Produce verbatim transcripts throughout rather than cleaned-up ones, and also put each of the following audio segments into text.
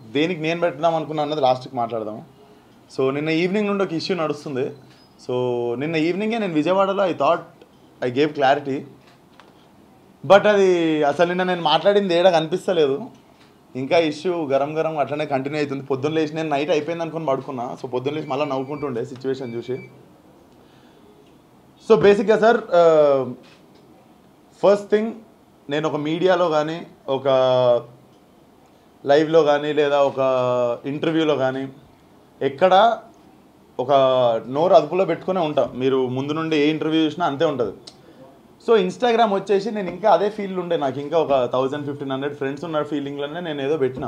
దేనికి నేను పెడదాం అనుకున్నా అన్నది లాస్ట్కి మాట్లాడదాము. సో నిన్న ఈవినింగ్ నుండి ఒక ఇష్యూ నడుస్తుంది. సో నిన్న ఈవినింగే నేను విజయవాడలో I thought I gave clarity, but అది అసలు నిన్న నేను మాట్లాడింది ఏడా కనిపిస్తలేదు. ఇంకా ఇష్యూ గరం గరం అట్లనే కంటిన్యూ అవుతుంది. పొద్దున్న లేచి నేను నైట్ అయిపోయింది అనుకుని పడుకున్నా. సో పొద్దున్న లేచి మళ్ళీ నవ్వుకుంటుండే సిచ్యువేషన్ చూసి. సో బేసిక్గా సార్, ఫస్ట్ థింగ్, నేను ఒక మీడియాలో కానీ ఒక లైవ్లో కానీ లేదా ఒక ఇంటర్వ్యూలో కానీ ఎక్కడ ఒక నోరు అదుపులో పెట్టుకునే ఉంటా. మీరు ముందు నుండి ఏ ఇంటర్వ్యూ చూసినా అంతే ఉంటుంది. సో ఇన్స్టాగ్రామ్ వచ్చేసి నేను ఇంకా అదే ఫీల్ ఉండే, నాకు ఇంకా ఒక థౌజండ్ ఫిఫ్టీన్ హండ్రెడ్ ఫ్రెండ్స్ ఉన్న ఫీలింగ్లోనే నేను ఏదో పెట్టిన.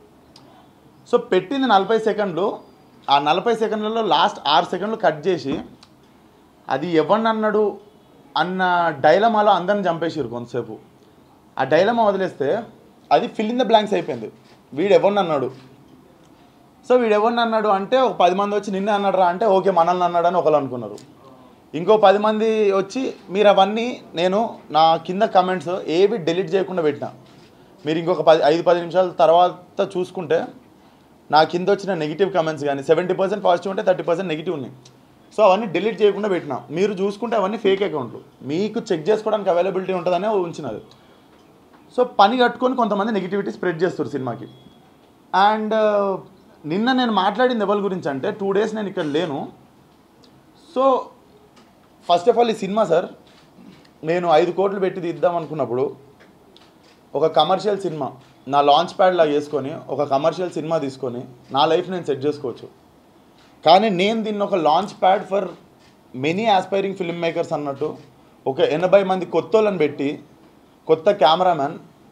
సో పెట్టింది నలభై సెకండ్లు. ఆ నలభై సెకండ్లలో లాస్ట్ ఆరు సెకండ్లు కట్ చేసి అది ఎవరిని అన్నాడు అన్న డైలమాలో అందరిని చంపేసారు కొంతసేపు. ఆ డైలమా వదిలేస్తే అది ఫిల్ ఇన్ ద బ్లాంక్స్ అయిపోయింది. వీడు ఎవరిని అన్నాడు, సో వీడు ఎవరిని అన్నాడు అంటే ఒక పది మంది వచ్చి నిన్నే అన్నాడు రా అంటే ఓకే మనల్ని అన్నాడు అని ఒకళ్ళు అనుకున్నారు. ఇంకో పది మంది వచ్చి మీరు అవన్నీ నేను నా కింద కమెంట్స్ ఏవి డిలీట్ చేయకుండా పెట్టినా. మీరు ఇంకొక పది ఐదు పది నిమిషాల తర్వాత చూసుకుంటే నా కింద వచ్చిన నెగిటివ్ కమెంట్స్ కానీ సెవెంటీ పర్సెంట్ పాజిటివ్ ఉంటే థర్టీ పర్సెంట్ నెగిటివ్ ఉన్నాయి. సో అవన్నీ డిలీట్ చేయకుండా పెట్టినా. మీరు చూసుకుంటే అవన్నీ ఫేక్ అకౌంట్లు, మీకు చెక్ చేసుకోవడానికి అవైలబిలిటీ ఉంటుందనే ఉంచినది. సో పని కట్టుకొని కొంతమంది నెగిటివిటీ స్ప్రెడ్ చేస్తారు సినిమాకి. అండ్ నిన్న నేను మాట్లాడింది ఎవరి గురించి అంటే, టూ డేస్ నేను ఇక్కడ లేను. సో ఫస్ట్ ఆఫ్ ఆల్ ఈ సినిమా సార్, నేను ఐదు కోట్లు పెట్టి తీద్దాం అనుకున్నప్పుడు ఒక కమర్షియల్ సినిమా నా లాంచ్ ప్యాడ్ లాగా వేసుకొని ఒక కమర్షియల్ సినిమా తీసుకొని నా లైఫ్ నేను సెట్ చేసుకోవచ్చు. కానీ నేను దీన్ని ఒక launch pad for many aspiring film makers అన్నట్టు ఒక ఎనభై మంది కొత్త వాళ్ళని పెట్టి, కొత్త కెమెరామ్యాన్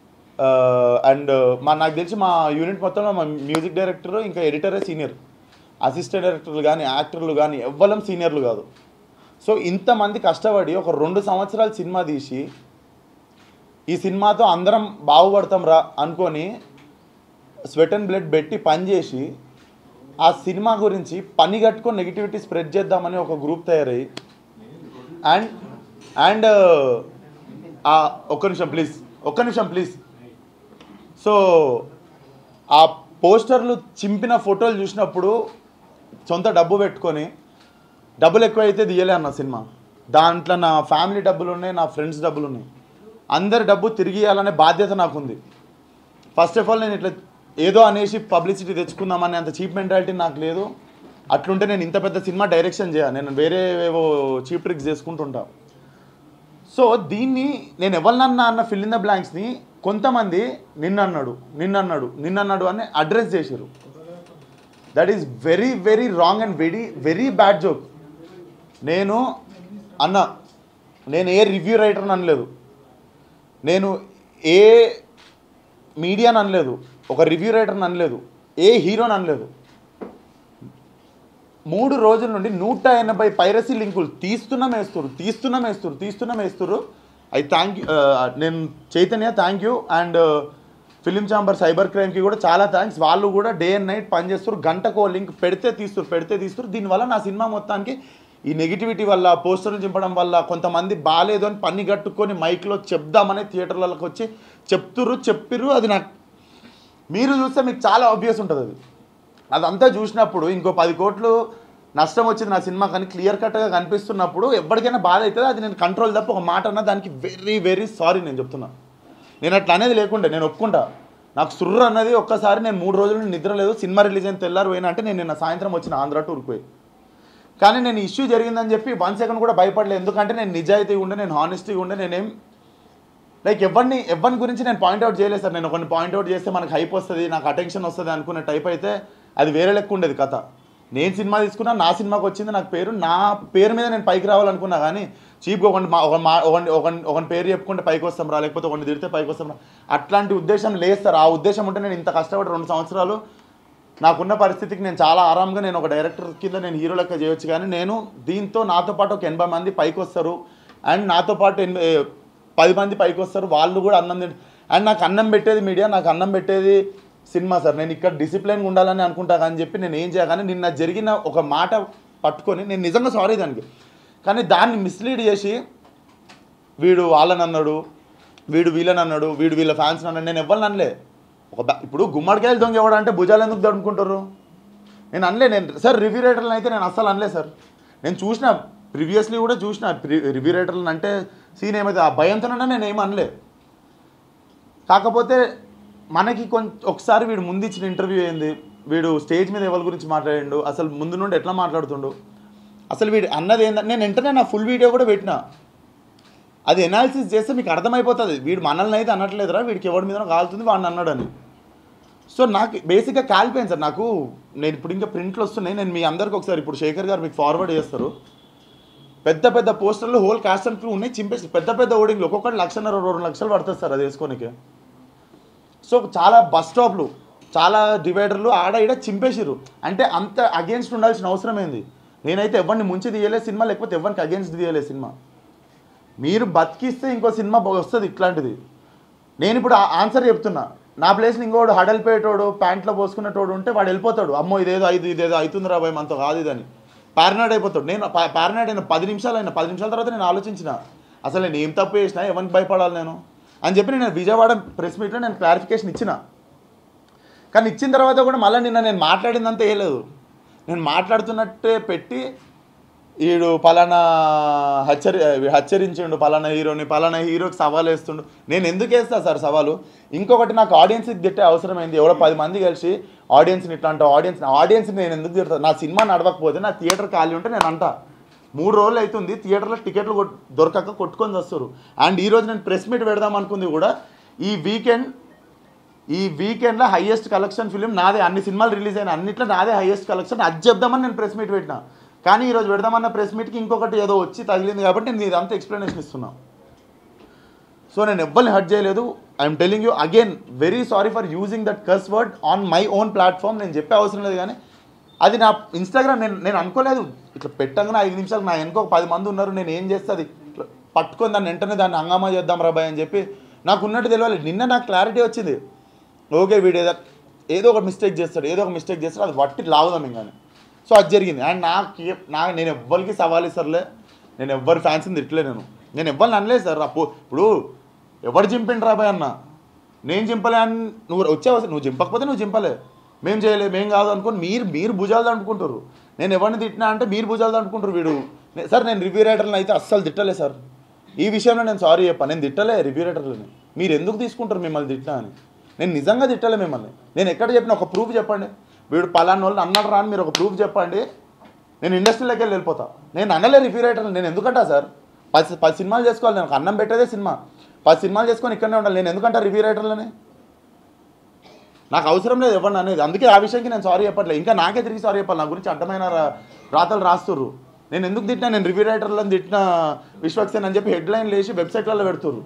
అండ్ మా నాకు తెలిసి మా యూనిట్ మొత్తంలో మా మ్యూజిక్ డైరెక్టర్ ఇంకా ఎడిటరే సీనియర్, అసిస్టెంట్ డైరెక్టర్లు కానీ యాక్టర్లు కానీ ఎవ్వరం సీనియర్లు కాదు. సో ఇంతమంది కష్టపడి ఒక రెండు సంవత్సరాలు సినిమా తీసి ఈ సినిమాతో అందరం బాగుపడతాం రా అనుకొని స్వెట్ అండ్ బ్లడ్ పెట్టి పనిచేసి ఆ సినిమా గురించి పని కట్టుకొని నెగిటివిటీ స్ప్రెడ్ చేద్దామని ఒక గ్రూప్ తయారయ్యి అండ్ అండ్ ఒక్క నిమిషం ప్లీజ్ ఒక్క నిమిషం ప్లీజ్ సో ఆ పోస్టర్లు చింపిన ఫోటోలు చూసినప్పుడు సొంత డబ్బు పెట్టుకొని డబ్బులు ఎక్కువ అయితే తీయలే అన్న సినిమా. దాంట్లో నా ఫ్యామిలీ డబ్బులు ఉన్నాయి, నా ఫ్రెండ్స్ డబ్బులు ఉన్నాయి. అందరి డబ్బు తిరిగి ఇవ్వాలనే బాధ్యత నాకుంది. ఫస్ట్ ఆఫ్ ఆల్ నేను ఇట్లా ఏదో అనేసి పబ్లిసిటీ తెచ్చుకుందామని అంత చీప్ మెంటాలిటీ నాకు లేదు. అట్లుంటే నేను ఇంత పెద్ద సినిమా డైరెక్షన్ చేయాలి, నేను వేరే ఏవో చీప్ ట్రిక్స్ చేసుకుంటుంటా. సో దీన్ని నేను ఎవరినన్నా అన్న ఫిల్ ఇన్ ద బ్లాంక్స్ని కొంతమంది నిన్నన్నాడు నిన్నన్నాడు నిన్నన్నాడు అని అడ్రస్ చేశారు. That is very very wrong and very very bad joke. నేను అన్న నేను ఏ రివ్యూ రైటర్ని అనలేదు, నేను ఏ మీడియాని అనలేదు, ఒక రివ్యూ రైటర్ని అనలేదు, ఏ హీరోని అనలేదు. మూడు రోజుల నుండి నూట ఎనభై పైరసీ లింకులు తీస్తున్నాం వేస్తున్నారు తీస్తున్నాం వేస్తున్నారు తీస్తున్నాం వేస్తున్నారు ఐ థ్యాంక్ యూ. నేను Chaitanya thank you and film chamber cyber క్రైమ్కి కూడా చాలా థ్యాంక్స్. వాళ్ళు కూడా డే అండ్ నైట్ పనిచేస్తారు, గంటకో లింక్ పెడితే తీస్తారు పెడితే తీస్తారు. దీనివల్ల నా సినిమా మొత్తానికి ఈ నెగిటివిటీ వల్ల, పోస్టర్లు చింపడం వల్ల కొంతమంది బాగాలేదు అని పని కట్టుకొని మైక్లో చెప్దామని థియేటర్లకు వచ్చి చెప్తుర్రు చెప్పిర్రు. అది నాకు మీరు చూస్తే మీకు చాలా ఆబ్వియస్ ఉంటుంది. అది అదంతా చూసినప్పుడు ఇంకో పది కోట్లు నష్టం వచ్చింది నా సినిమా కానీ క్లియర్ కట్గా కనిపిస్తున్నప్పుడు ఎవరికైనా బాధ అవుతుంది. అది నేను కంట్రోల్ తప్ప ఒక మాట అన్నా దానికి వెరీ వెరీ సారీ నేను చెప్తున్నా. నేను అట్లా అనేది లేకుండే నేను ఒప్పుకుంటా. నాకు సుర్రు అన్నది ఒక్కసారి నేను మూడు రోజులు నిద్ర లేదు, సినిమా రిలీజ్ అయిన తెల్లారు పోయినా అంటే నేను నిన్న సాయంత్రం వచ్చిన ఆంధ్ర టూర్కి పోయి. కానీ నేను ఇష్యూ జరిగిందని చెప్పి వన్ సెకండ్ కూడా భయపడలేదు. ఎందుకంటే నేను నిజాయితీగా ఉండే, నేను హానెస్టీగా ఉండే. నేనేం లైక్ ఎవరిని ఎవరిని గురించి నేను పాయింట్అవుట్ చేయలేదు సార్. నేను కొన్ని పాయింట్అవుట్ చేస్తే మనకు హైప్ వస్తుంది, నాకు అటెన్షన్ వస్తుంది అనుకునే టైప్ అయితే అది వేరే లెక్క ఉండేది కథ. నేను సినిమా తీసుకున్నా, నా సినిమాకి వచ్చింది నాకు పేరు, నా పేరు మీద నేను పైకి రావాలనుకున్నా. కానీ చీప్గా ఒకటి మా ఒక మా ఒకటి ఒకని పేరు చెప్పుకుంటే పైకి వస్తాం రా, లేకపోతే ఒకటి తిడితే పైకి వస్తాం రా, అట్లాంటి ఉద్దేశం లేదు సార్. ఆ ఉద్దేశం ఉంటే నేను ఇంత కష్టపడి రెండు సంవత్సరాలు నాకున్న పరిస్థితికి నేను చాలా ఆరాంగా నేను ఒక డైరెక్టర్ కింద నేను హీరో లెక్క చేయొచ్చు. కానీ నేను దీంతో నాతో పాటు ఒక ఎనభై మంది పైకి వస్తారు అండ్ నాతో పాటు ఎనభై పది మంది పైకి వస్తారు, వాళ్ళు కూడా అన్నం తింటారు. అండ్ నాకు అన్నం పెట్టేది మీడియా, నాకు అన్నం పెట్టేది సినిమా సార్. నేను ఇక్కడ డిసిప్లిన్గా ఉండాలని అనుకుంటా కానీ చెప్పి నేను ఏం చేయగానే నిన్న జరిగిన ఒక మాట పట్టుకొని నేను నిజంగా సారీ దానికి. కానీ దాన్ని మిస్లీడ్ చేసి వీడు వాళ్ళని అన్నాడు, వీడు వీళ్ళని అన్నాడు, వీడు వీళ్ళ ఫ్యాన్స్ అన్నాడు. నేను ఎవరిని అనలే, ఒక ఇప్పుడు గుమ్మడికాయలు దొంగ ఎవడు అంటే భుజాలు ఎందుకు దడుకుంటారు? నేను అనలే. నేను సార్ రివ్యూ రైటర్లను అయితే నేను అస్సలు అనలే సార్. నేను చూసిన ప్రీవియస్లీ కూడా చూసిన రివ్యూ రైటర్లను అంటే సీన్ ఏమైతే ఆ భయంతోనన్నా నేను ఏమి అనలే. కాకపోతే మనకి కొంచెం ఒకసారి వీడు ముందు ఇచ్చిన ఇంటర్వ్యూ ఏంది, వీడు స్టేజ్ మీద ఎవరి గురించి మాట్లాడిండు, అసలు ముందు నుండి ఎట్లా మాట్లాడుతుండు, అసలు వీడు అన్నది ఏంటంటే నేను వెంటనే నా ఫుల్ వీడియో కూడా పెట్టిన. అది ఎనాలిసిస్ చేస్తే మీకు అర్థమైపోతుంది వీడు మనల్ని అయితే అనట్లేదురా, వీడికి ఎవరి మీద కాలుతుంది వాడిని అన్నాడని. సో నాకు బేసిక్గా కాలిపోయింది సార్. నాకు నేను ఇప్పుడు ఇంకా ప్రింట్లు వస్తున్నాయి, నేను మీ అందరికీ ఒకసారి ఇప్పుడు శేఖర్ గారు మీకు ఫార్వర్డ్ చేస్తారు. పెద్ద పెద్ద పోస్టర్లు హోల్ కాస్ట్ అండ్ క్రూ ఉన్నాయి, చింపేసి పెద్ద పెద్ద ఓడింగ్లు ఒక్కొక్కటి లక్షన్నర రెండు లక్షలు పడుతుంది సార్ అది వేసుకోనికి. సో చాలా బస్ స్టాప్లు, చాలా డివైడర్లు ఆడ ఈడ చింపేసిరు. అంటే అంత అగేన్స్ట్ ఉండాల్సిన అవసరం ఏంది? నేనైతే ఎవరిని ముంచి తీయలే సినిమా, లేకపోతే ఎవరికి అగేన్స్ట్ తీయలే సినిమా. మీరు బతికిస్తే ఇంకో సినిమా వస్తుంది ఇట్లాంటిది. నేను ఇప్పుడు ఆన్సర్ చెప్తున్నా. నా ప్లేస్ని ఇంకోడు హడలిపోయేటోడు ప్యాంట్లో పోసుకునేటోడు ఉంటే వాడు వెళ్ళిపోతాడు, అమ్మో ఇదేదో ఐదు ఇదేదో అవుతుంది రా భయ మనతో కాదు ఇదని పారనాడ్ అయిపోతాడు. నేను పారనాడ్ అయిన పది నిమిషాలు అయినా పది నిమిషాల తర్వాత నేను ఆలోచించిన అసలు నేను ఏం తప్పు చేసినా, ఎవరికి భయపడాలి నేను అని చెప్పి నేను విజయవాడ ప్రెస్ మీట్లో నేను క్లారిఫికేషన్ ఇచ్చిన. కానీ ఇచ్చిన తర్వాత కూడా మళ్ళీ నిన్న నేను మాట్లాడిందంతా ఏ లేదు, నేను మాట్లాడుతున్నట్టే పెట్టి వీడు పలానా హెచ్చరి హెచ్చరించిండు పలానా హీరోని, పలానా హీరోకి సవాల్ వేస్తుండు. నేను ఎందుకు వేస్తా సార్ సవాలు? ఇంకొకటి నాకు ఆడియన్స్కి తిట్టే అవసరం ఏంది? ఎవడో పది మంది కలిసి ఆడియన్స్ని ఇట్లా అంటా, ఆడియన్స్ ఆడియన్స్ని నేను ఎందుకు తిడతాను? నా సినిమా నడవకపోతే నా థియేటర్ ఖాళీ ఉంటే నేను అంటా. మూడు రోజులు అవుతుంది థియేటర్లో టికెట్లు దొరకక కొట్టుకొని వస్తారు. అండ్ ఈరోజు నేను ప్రెస్ మీట్ పెడదాం అనుకుంది కూడా ఈ వీకెండ్ ఈ వీకెండ్లో హైయెస్ట్ కలెక్షన్ ఫిలిం నాదే, అన్ని సినిమాలు రిలీజ్ అయిన అన్నిట్లో నాదే హైయెస్ట్ కలెక్షన్, అది చెప్దామని నేను ప్రెస్ మీట్ పెట్టినా. కానీ ఈరోజు పెడదామన్న ప్రెస్ మీట్కి ఇంకొకటి ఏదో వచ్చి తగిలింది కాబట్టి నేను ఇదంతా ఎక్స్ప్లెనేషన్ ఇస్తున్నా. సో నేను ఎవ్వరిని హర్ట్ చేయలేదు. I'm telling you again very sorry for using that curse word on my own platform. నేను చెప్పే అవసరం లేదు, కానీ అది నా ఇన్స్టాగ్రామ్ నేను నేను అనుకోలేదు ఇట్లా పెట్టంగానే ఐదు నిమిషాలు నా వెనుక ఒక పది మంది ఉన్నారు, నేను ఏం చేస్తుంది ఇట్లా పట్టుకొని దాన్ని వెంటనే దాన్ని హంగామా చేద్దాం రాబాయ్ అని చెప్పి నాకు ఉన్నట్టు తెలియాలి. నిన్న నాకు క్లారిటీ వచ్చింది, ఓకే వీడు ఏదో ఏదో ఒక మిస్టేక్ చేస్తాడు, ఏదో ఒక మిస్టేక్ చేస్తాడు, అది వట్టి లావుదాం ఇంకానే. సో అది జరిగింది. అండ్ నాకు నా నేను ఎవ్వరికి సవాల్ ఇస్తారులే, నేను ఎవ్వరి ఫ్యాన్స్ని తిట్టలే, నేను నేను ఎవ్వరిని అనలేదు సార్. అప్పు ఇప్పుడు ఎవరు చింపిండి రాబాయ్ అన్న, నేను చింపలే అని నువ్వు వచ్చావు, నువ్వు చింపకపోతే నువ్వు చింపలే, మేము చేయలే మేము కాదు అనుకోని మీరు మీరు భుజాలు దంటుకుంటారు. నేను ఎవరిని తిట్టినా అంటే మీరు భుజాలు దంటుకుంటారు. వీడు సార్ నేను రివ్యూ రైటర్ని అయితే అస్సలు తిట్టలే సార్, ఈ విషయంలో నేను సారీ చెప్పాను, నేను తిట్టలే రివ్యూ రైటర్లని. మీరు ఎందుకు తీసుకుంటారు మిమ్మల్ని తిట్టినా అని? నేను నిజంగా తిట్టలే మిమ్మల్ని. నేను ఎక్కడ చెప్పిన ఒక ప్రూఫ్ చెప్పండి, వీడు పలానా వాళ్ళు అన్నాడు రా అని మీరు ఒక ప్రూఫ్ చెప్పండి, నేను ఇండస్ట్రీలోకి వెళ్ళి వెళ్ళిపోతా. నేను అనలే రివ్యూ రైటర్ని. నేను ఎందుకంటా సార్, పది పది సినిమాలు చేసుకోవాలి, నేను అన్నం పెట్టేదే సినిమా, పది సినిమాలు చేసుకొని ఇక్కడనే ఉండాలి, నేను ఎందుకంటా రివ్యూ రైటర్లని? నాకు అవసరం లేదు ఎవరిని అనేది. అందుకే ఆ విషయానికి నేను సారీ చెప్పట్లేదు, ఇంకా నాకే తిరిగి సారీ చెప్పాలి. నా గురించి అడ్డమైన రాతలు రాస్తుర్రు. నేను ఎందుకు తిట్టినా, నేను రివ్యూ రైటర్లను తిట్టిన విశ్వక్సేన్ అని చెప్పి హెడ్లైన్ లేచి వెబ్సైట్లలో పెడుతుర్రు.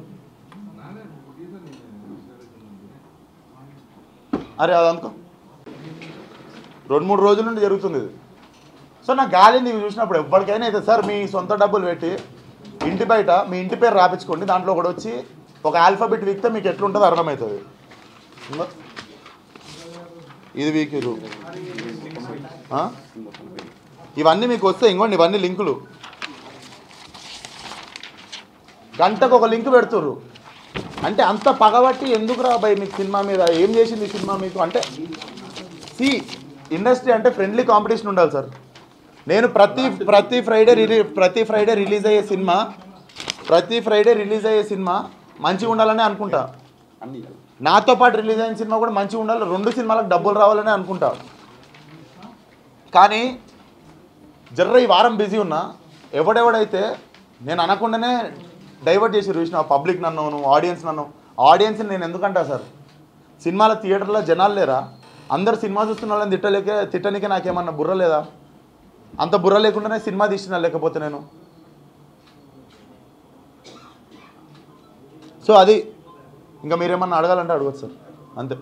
అరే అదనుకో రెండు మూడు రోజుల నుండి జరుగుతుంది ఇది. సో నాకు గాలిని ఇవి చూసినప్పుడు ఎవ్వరికైనా అయితే సార్ మీ సొంత డబ్బులు పెట్టి ఇంటి బయట మీ ఇంటి పేరు రాపించుకోండి, దాంట్లో ఒకటి వచ్చి ఒక ఆల్ఫాబెట్ వీక్తే మీకు ఎట్లుంటుందో అర్థమవుతుంది. ఇది వీకిరు ఇవన్నీ మీకు వస్తే ఇంకోండి, ఇవన్నీ లింకులు గంటకు ఒక లింక్ పెడుతుర్రు. అంటే అంత పగబట్టి ఎందుకు రా భయ్ మీకు సినిమా మీద, ఏం చేసింది సినిమా మీకు అంటే? సి ఇండస్ట్రీ అంటే ఫ్రెండ్లీ కాంపిటీషన్ ఉండాలి సార్. నేను ప్రతి ప్రతి ఫ్రైడే రిలీ ప్రతి ఫ్రైడే రిలీజ్ అయ్యే సినిమా ప్రతి ఫ్రైడే రిలీజ్ అయ్యే సినిమా మంచిగా ఉండాలని అనుకుంటా. నాతో పాటు రిలీజ్ అయిన సినిమా కూడా మంచిగా ఉండాలి, రెండు సినిమాలకు డబ్బులు రావాలని అనుకుంటా. కానీ జర్ర ఈ వారం బిజీ ఉన్నా, ఎవడెవడైతే నేను అనకుండానే డైవర్ట్ చేసి చూసిన పబ్లిక్ నన్ను, నువ్వు ఆడియన్స్ నన్ను. ఆడియన్స్ని నేను ఎందుకంటా సార్? సినిమాల థియేటర్లో జనాలు లేరా? అందరు సినిమా చూస్తున్న వాళ్ళని తిట్టలేకే తిట్టనికే నాకేమన్నా బుర్ర లేదా? అంత బుర్ర లేకుండానే సినిమా తీసిన లేకపోతే నేను. సో అది ఇంకా మీరేమన్నా అడగాలంటే అడగచ్చు సార్, అంతే.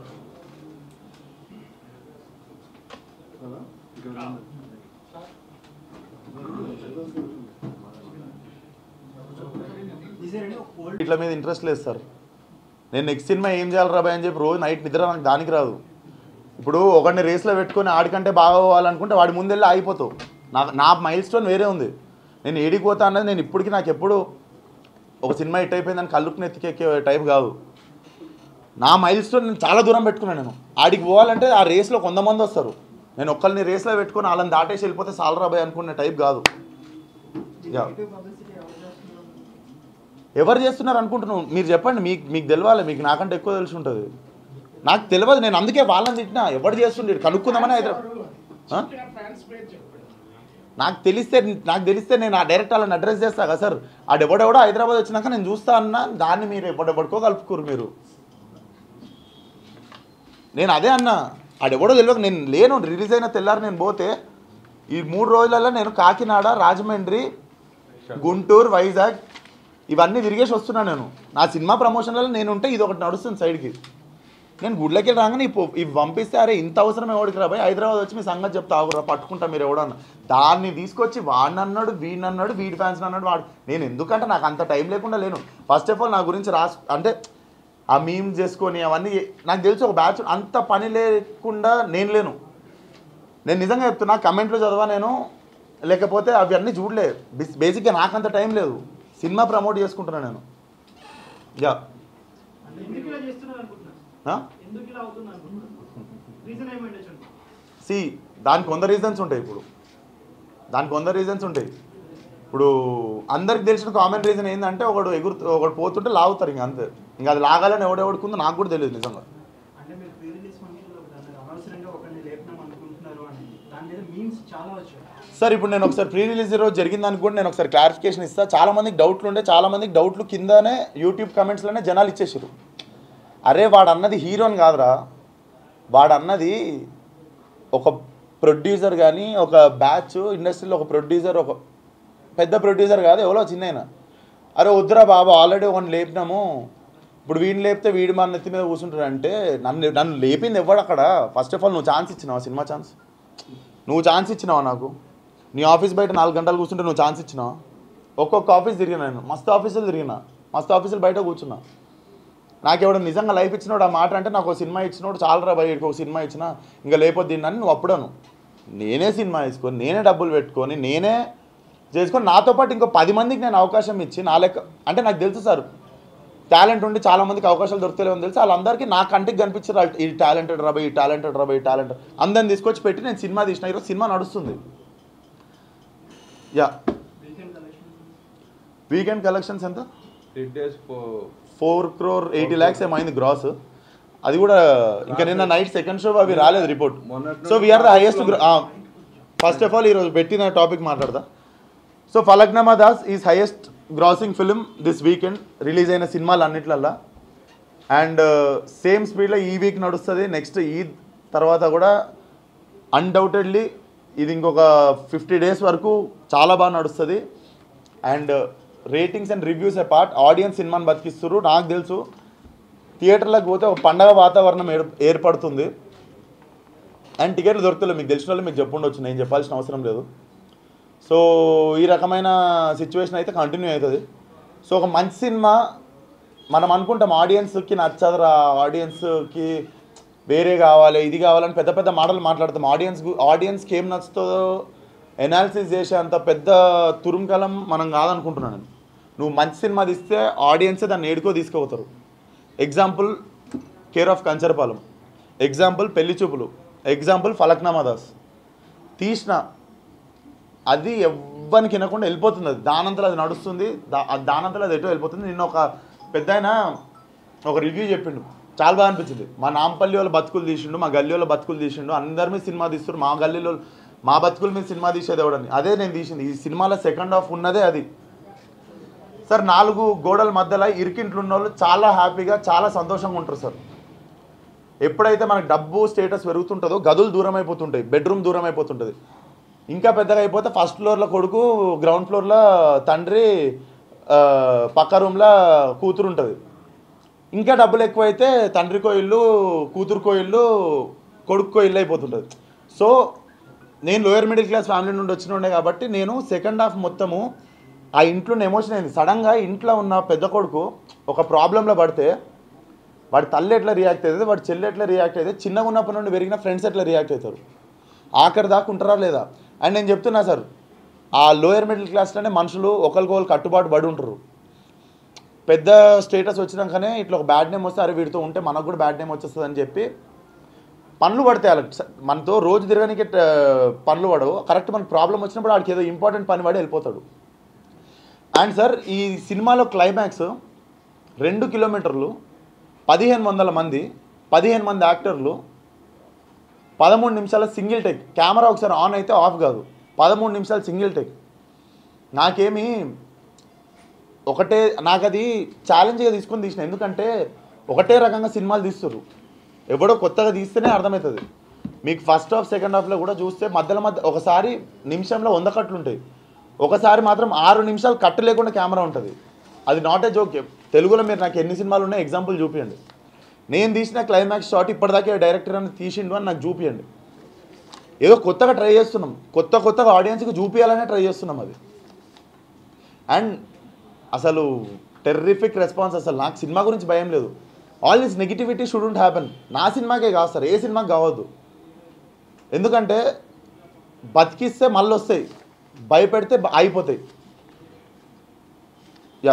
ఇట్లా మీద ఇంట్రెస్ట్ లేదు సార్. నేను నెక్స్ట్ సినిమా ఏం చేయాలి రాబాయ్ అని చెప్పి రోజు నైట్ నిద్ర నాకు దానికి రాదు. ఇప్పుడు ఒకరిని రేస్లో పెట్టుకొని ఆడికంటే బాగా పోవాలనుకుంటే వాడి ముందెళ్ళి ఆగిపోతావు. నాకు నా మైల్ స్టోన్ వేరే ఉంది. నేను ఏడిపోతా అన్నది నేను ఇప్పటికీ నాకు ఎప్పుడు ఒక సినిమా హిట్ అయిపోయిందని కళ్ళుకు నెత్తికెక్కే టైప్ కాదు. నా మైల్ స్టోన్ నేను చాలా దూరం పెట్టుకున్నాను. నేను ఆడికి పోవాలంటే ఆ రేస్లో కొంతమంది వస్తారు, నేను ఒక్కరిని రేస్లో పెట్టుకొని వాళ్ళని దాటేసి వెళ్ళిపోతే సాలరా బాయ్ అనుకునే టైప్ కాదు. ఎవరు చేస్తున్నారు అనుకుంటున్నావు మీరు చెప్పండి, మీకు మీకు తెలవాలి, మీకు నాకంటే ఎక్కువ తెలిసి ఉంటుంది. నాకు తెలియదు, నేను అందుకే వాళ్ళని తిట్టినా. ఎవరు చేస్తుండే కనుక్కుందామని హైదరాబాద్ నాకు తెలిస్తే నాకు తెలిస్తే నేను ఆ డైరెక్ట్ వాళ్ళని అడ్రస్ చేస్తా కదా సార్. ఆడెవడెవడో హైదరాబాద్ వచ్చినాక నేను చూస్తా అన్నా, దాన్ని మీరు ఎప్పటికెవడికో కలుపుకోరు మీరు. నేను అదే అన్నా, ఆడెవడో తెలియక నేను లేను. రిలీజ్ అయిన తెల్లారు నేను పోతే ఈ మూడు రోజులలో నేను కాకినాడ, రాజమండ్రి, గుంటూరు, వైజాగ్ ఇవన్నీ తిరిగేసి వస్తున్నాను. నేను నా సినిమా ప్రమోషన్లలో నేను ఉంటే ఇది ఒకటి నడుస్తుంది సైడ్కి. నేను గుడ్లకి రాగానే ఇవి పంపిస్తే అరే ఇంత అవసరం ఎవడికి రాబాయి, హైదరాబాద్ వచ్చి మీ సంగతి చెప్తా ఆగురా పట్టుకుంటా మీరు ఎవడన్నా. దాన్ని తీసుకొచ్చి వాడిని అన్నాడు, వీడిని అన్నాడు, వీడి ఫ్యాన్స్ అన్నాడు వాడు. నేను ఎందుకంటే నాకు అంత టైం లేకుండా లేను. ఫస్ట్ ఆఫ్ ఆల్ నా గురించి రాసు అంటే ఆ మీమ్స్ చేసుకొని అవన్నీ నాకు తెలిసి ఒక బ్యాచ్ అంత పని లేకుండా నేను లేను. నేను నిజంగా చెప్తున్నా, కమెంట్లో చదవా నేను, లేకపోతే అవన్నీ చూడలే. బేసిక్గా నాకు అంత టైం లేదు, సినిమా ప్రమోట్ చేసుకుంటున్నాను నేను. యా సి దానికి వంద రీజన్స్ ఉంటాయి. ఇప్పుడు దానికి వంద రీజన్స్ ఉంటాయి. ఇప్పుడు అందరికి తెలిసిన కామన్ రీజన్ ఏంటంటే ఒకడు ఎగురు ఒకడు పోతుంటే లాగుతారు, ఇంకా అంతే. ఇంకా అది లాగాలని ఎవడెవడుకుందో నాకు కూడా తెలియదు నిజంగా. సార్ ఇప్పుడు నేను ఒకసారి ప్రీ రిలీజ్ రోజు జరిగిందని కూడా నేను ఒకసారి క్లారిఫికేషన్ ఇస్తాను. చాలామందికి డౌట్లు ఉండే, చాలామందికి డౌట్లు కిందనే యూట్యూబ్ కమెంట్స్లోనే జనాలు ఇచ్చేసారు. అరే వాడు అన్నది హీరోని కాదురా, వాడు అన్నది ఒక ప్రొడ్యూసర్ కానీ ఒక బ్యాచ్ ఇండస్ట్రీలో ఒక ప్రొడ్యూసర్, ఒక పెద్ద ప్రొడ్యూసర్ కాదు ఎవరో చిన్న. అరే వద్దురా బాబా ఆల్రెడీ ఒకటి లేపినాము, ఇప్పుడు వీడిని లేపితే వీడి మన నెత్తి మీద కూర్చుంటాడు అంటే నన్ను నన్ను లేపింది ఎవడు అక్కడ? ఫస్ట్ ఆఫ్ ఆల్ నువ్వు ఛాన్స్ ఇచ్చినావా? సినిమా ఛాన్స్ నువ్వు ఛాన్స్ ఇచ్చినావా? నాకు నీ ఆఫీస్ బయట నాలుగు గంటలు కూర్చుంటే నువ్వు ఛాన్స్ ఇచ్చినావా? ఒక్కొక్క ఆఫీస్ తిరిగినా నేను, మస్తు ఆఫీసులు తిరిగినా, మస్తు ఆఫీసులు బయట కూర్చున్నా. నాకు ఎవడో నిజంగా లైఫ్ ఇచ్చినోడు ఆ మాట అంటే నాకు ఒక సినిమా ఇచ్చినోడు చాలరా బయటకు ఒక సినిమా ఇచ్చినా ఇంకా లేకపోతే దీన్ని నువ్వు అప్పుడను. నేనే సినిమా వేసుకొని నేనే డబ్బులు పెట్టుకొని నేనే చేసుకొని నాతో పాటు ఇంకో పది మందికి నేను అవకాశం ఇచ్చి నా లెక్క అంటే నాకు తెలుసు సార్ టాలెంట్ ఉండి చాలామందికి అవకాశాలు దొరుకుతలేవని తెలుసు. వాళ్ళందరికీ నా కంటికి కనిపించారు ఈ టాలెంటెడ్ రాబోయ్ ఈ టాలెంటెడ్ రాబోయ్ ఈ టాలెంట్ అందరిని తీసుకొచ్చి పెట్టి నేను సినిమా తీసిన. ఈరోజు సినిమా నడుస్తుంది. యా వీకెండ్ కలెక్షన్స్ ఎంత? ఫోర్ క్రోర్ ఎయిటీ ల్యాక్స్ ఏమైంది గ్రాస్. అది కూడా ఇంకా నిన్న నైట్ సెకండ్ షో అవి రాలేదు report. So we're the highest. First of all ఈరోజు పెట్టిన టాపిక్ మాట్లాడదా. So Falaknuma Das is highest grossing film this weekend release అయిన సినిమాలు అన్నిట్లల్లా. అండ్ సేమ్ స్పీడ్లో ఈ వీక్ నడుస్తుంది. నెక్స్ట్ ఈద్ తర్వాత కూడా అన్డౌటెడ్లీ ఇది ఇంకొక ఫిఫ్టీ డేస్ వరకు చాలా బాగా నడుస్తుంది. And ratings and reviews apart audience సినిమాని బతికిస్తారు. నాకు తెలుసు థియేటర్లకు పోతే ఒక పండగ వాతావరణం ఏర్పడుతుంది. అండ్ టికెట్లు దొరుకుతలేదు. మీకు తెలిసిన వాళ్ళు మీకు చెప్పుండొచ్చు, నేను చెప్పాల్సిన అవసరం లేదు. సో ఈ రకమైన సిచ్యువేషన్ అయితే కంటిన్యూ అవుతుంది. సో ఒక మంచి సినిమా మనం అనుకుంటాం ఆడియన్స్కి నచ్చదురా, ఆడియన్స్కి వేరే కావాలి ఇది కావాలని పెద్ద పెద్ద మాటలు మాట్లాడతాం. ఆడియన్స్ ఆడియన్స్కి ఏం నచ్చుతుందో ఎనాలిసిస్ చేసే అంత పెద్ద తురుంకలం మనం కాదనుకుంటున్నాను. నువ్వు మంచి సినిమా తీస్తే ఆడియన్సే దాన్ని ఏడుకో తీసుకుపోతారు. Example care of Kancharapalem, example Pelli Choopulu, example Falaknuma Das. తీసిన అది ఎవ్వరికి వినకుండా వెళ్ళిపోతుంది. అది దానంతలో అది నడుస్తుంది, దా దానంతలో అది ఎటో వెళ్ళిపోతుంది. నిన్న ఒక పెద్ద ఆయన ఒక రివ్యూ చెప్పిండు, చాలా బాగా అనిపించింది. మా నాంపల్లి వాళ్ళ బతుకులు తీసిండు, మా గల్లీ వాళ్ళ బతుకులు తీసిండు, అందరి మీద సినిమా తీస్తుండ్రు, మా గల్లీలో మా బతుకుల మీద సినిమా తీసేది ఎవడని. అదే నేను తీసింది. ఈ సినిమాలో సెకండ్ హాఫ్ ఉన్నదే అది. సార్ నాలుగు గోడల మధ్యలో ఇరికింట్లు ఉన్న వాళ్ళు చాలా హ్యాపీగా చాలా సంతోషంగా ఉంటారు సార్. ఎప్పుడైతే మనకు డబ్బు స్టేటస్ పెరుగుతుంటుందో గదులు దూరం అయిపోతుంటాయి, బెడ్రూమ్ దూరం అయిపోతుంటుంది. ఇంకా పెద్దగా అయిపోతే ఫస్ట్ ఫ్లోర్లో కొడుకు, గ్రౌండ్ ఫ్లోర్లో తండ్రి, పక్క రూమ్లో కూతురు ఉంటుంది. ఇంకా డబ్బులు ఎక్కువైతే తండ్రికో ఇల్లు, కూతురుకో ఇల్లు, కొడుక్కో ఇల్లు అయిపోతుంటుంది. సో నేను లోయర్ మిడిల్ క్లాస్ ఫ్యామిలీ నుండి వచ్చిన ఉండే కాబట్టి నేను సెకండ్ హాఫ్ మొత్తము ఆ ఇంట్లో ఎమోషన్ అయింది. సడన్గా ఇంట్లో ఉన్న పెద్ద కొడుకు ఒక ప్రాబ్లంలో పడితే వాడి తల్లి ఎట్లా రియాక్ట్ అవుతుంది, వాడి చెల్లి ఎట్లా రియాక్ట్ అవుతుంది, చిన్నగా ఉన్నప్పటి నుండి పెరిగిన ఫ్రెండ్స్ ఎట్లా రియాక్ట్ అవుతారు, ఆఖరి దాకా ఉంటారా లేదా. అండ్ నేను చెప్తున్నా సార్, ఆ లోయర్ మిడిల్ క్లాస్లోనే మనుషులు ఒకరికొకరు కట్టుబాటు పడి ఉంటారు. పెద్ద స్టేటస్ వచ్చినాకనే ఇట్లా ఒక బ్యాడ్ నేమ్ వస్తే అరే వీడితో ఉంటే మనకు కూడా బ్యాడ్ నేమ్ వచ్చేస్తుంది అని చెప్పి పనులు పడతాయి వాళ్ళకి. మనతో రోజు తిరగడానికి పనులు పడవు, కరెక్ట్ మనకు ప్రాబ్లం వచ్చినప్పుడు వాడికి ఏదో ఇంపార్టెంట్ పని పడి వెళ్ళిపోతాడు. అండ్ సార్ ఈ సినిమాలో క్లైమాక్స్ రెండు కిలోమీటర్లు, పదిహేను వందల మంది, పదిహేను మంది యాక్టర్లు, పదమూడు నిమిషాల సింగిల్ టేక్, కెమెరా ఒకసారి ఆన్ అయితే ఆఫ్ కాదు, పదమూడు నిమిషాలు సింగిల్ టేక్. నాకేమి ఒకటే నాకు అది ఛాలెంజ్గా తీసుకొని తీసిన, ఎందుకంటే ఒకటే రకంగా సినిమాలు తీస్తారు, ఎవడో కొత్తగా తీస్తేనే అర్థమవుతుంది. మీకు ఫస్ట్ హాఫ్ సెకండ్ హాఫ్లో కూడా చూస్తే మధ్యలో మధ్య ఒకసారి నిమిషంలో వంద కట్లు ఉంటాయి, ఒకసారి మాత్రం ఆరు నిమిషాలు కట్టు లేకుండా కెమెరా ఉంటుంది. అది నాట్ ఏ జోక్. తెలుగులో మీరు నాకు ఎన్ని సినిమాలు ఉన్నాయి ఎగ్జాంపుల్ చూపించండి. నేను తీసిన క్లైమాక్స్ షాట్ ఇప్పటిదాకా డైరెక్టర్ అని తీసిండు అని నాకు చూపించండి. ఏదో కొత్తగా ట్రై చేస్తున్నాం, కొత్త కొత్తగా ఆడియన్స్కి చూపించాలనే ట్రై చేస్తున్నాం అది. అండ్ అసలు టెర్రిఫిక్ రెస్పాన్స్. అసలు నాకు సినిమా గురించి భయం లేదు. All this negativity shouldn't happen. నా సినిమాకే కాదు సార్, ఏ సినిమాకి కావద్దు. ఎందుకంటే బతికిస్తే మళ్ళీ వస్తాయి, భయపెడితే అయిపోతాయి. యా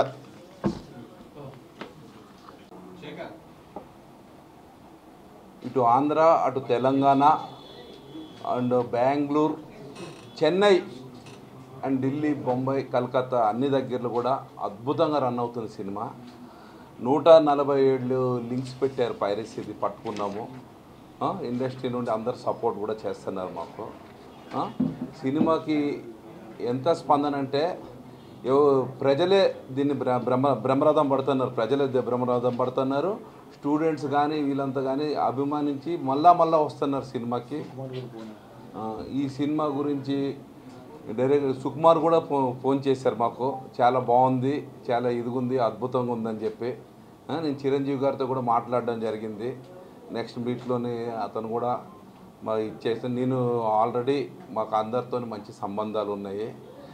ఇటు ఆంధ్ర, అటు తెలంగాణ అండ్ బెంగళూరు, చెన్నై అండ్ ఢిల్లీ, బొంబాయి, కలకత్తా అన్ని దగ్గరలో కూడా అద్భుతంగా రన్ అవుతుంది సినిమా. నూట నలభై ఏళ్ళు లింక్స్ పెట్టారు పైరసీది, పట్టుకున్నాము. ఇండస్ట్రీ నుండి అందరు సపోర్ట్ కూడా చేస్తున్నారు మాకు. సినిమాకి ఎంత స్పందన అంటే ప్రజలే దీన్ని బ్రహ్మ బ్రహ్మరథం పడుతున్నారు, ప్రజలే బ్రహ్మరథం పడుతున్నారు. స్టూడెంట్స్ కానీ వీళ్ళంతా కానీ అభిమానించి మళ్ళా మళ్ళా వస్తున్నారు సినిమాకి. ఈ సినిమా గురించి డైరెక్ట్ సుకుమార్ కూడా ఫో ఫోన్ చేశారు మాకు, చాలా బాగుంది, చాలా ఇదిగుంది, అద్భుతంగా ఉందని చెప్పి. నేను చిరంజీవి గారితో కూడా మాట్లాడడం జరిగింది. నెక్స్ట్ మీట్లోనే అతను కూడా మా ఇచ్చేసి, నేను ఆల్రెడీ మాకు అందరితో మంచి సంబంధాలు ఉన్నాయి.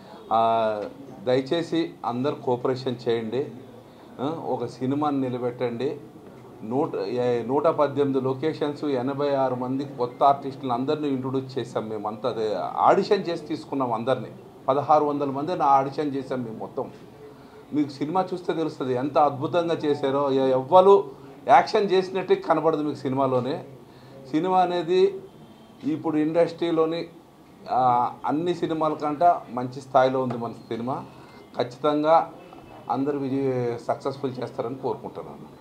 దయచేసి అందరు కోఆపరేషన్ చేయండి, ఒక సినిమాని నిలబెట్టండి. నూట నూట పద్దెనిమిది లొకేషన్స్, ఎనభై ఆరు మంది కొత్త ఆర్టిస్టులు అందరినీ ఇంట్రొడ్యూస్ చేసాం మేము. అంతా ఆడిషన్ చేసి తీసుకున్నాం అందరినీ. పదహారు వందల మందిని ఆడిషన్ చేసాం మేము మొత్తం. మీకు సినిమా చూస్తే తెలుస్తుంది ఎంత అద్భుతంగా చేశారో. ఎవ్వరు యాక్షన్ చేసినట్టు కనబడదు మీకు సినిమాలోనే. సినిమా అనేది ఇప్పుడు ఇండస్ట్రీలోని అన్ని సినిమాల కంటే మంచి స్థాయిలో ఉంది మన సినిమా. ఖచ్చితంగా అందరూ విజయ సక్సెస్ఫుల్ చేస్తారని కోరుకుంటున్నాను.